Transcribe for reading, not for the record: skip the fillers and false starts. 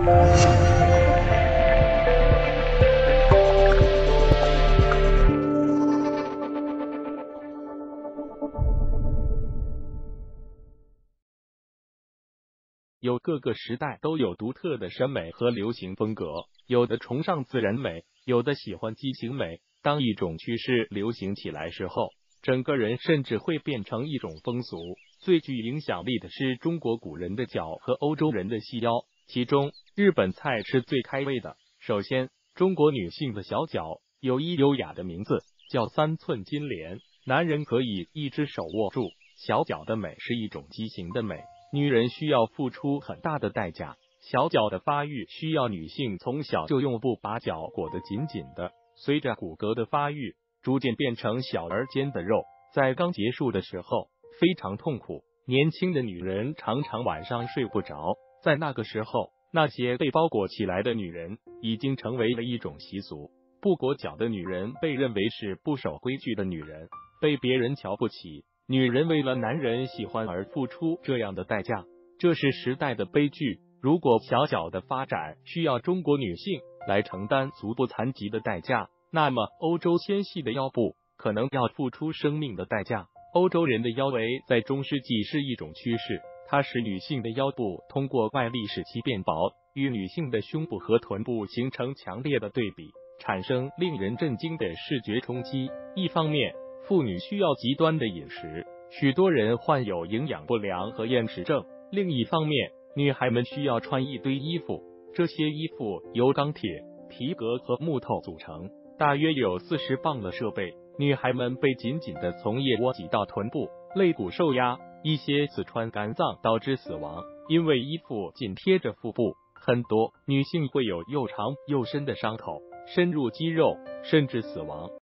各个时代都有独特的审美和流行风格，有的崇尚自然美，有的喜欢畸形美。当一种趋势流行起来时候，整个人甚至会变成一种风俗。最具影响力的是中国古人的脚和欧洲人的细腰，其中日本菜是最开胃的。首先，中国女性的小脚有一优雅的名字，叫3寸金莲。男人可以一只手握住小脚的美是一种畸形的美。女人需要付出很大的代价，小脚的发育需要女性从小就用布把脚裹得紧紧的，随着骨骼的发育，逐渐变成小而尖的肉，在刚结束的时候非常痛苦。年轻的女人常常晚上睡不着，在那个时候，那些被包裹起来的女人已经成为了一种习俗。不裹脚的女人被认为是不守规矩的女人，被别人瞧不起。女人为了男人喜欢而付出这样的代价，这是时代的悲剧。如果小脚的发展需要中国女性来承担足部残疾的代价，那么欧洲纤细的腰部可能要付出生命的代价。欧洲人的腰围在中世纪是一种趋势，它使女性的腰部通过外力使其变薄，与女性的胸部和臀部形成强烈的对比，产生令人震惊的视觉冲击。一方面，妇女需要极端的饮食，许多人患有营养不良和厌食症。另一方面，女孩们需要穿一堆衣服，这些衣服由钢铁、皮革和木头组成，大约有40磅的设备。女孩们被紧紧的从腋窝挤到臀部，肋骨受压，一些刺穿肝脏导致死亡。因为衣服紧贴着腹部，很多女性会有又长又深的伤口，深入肌肉，甚至死亡。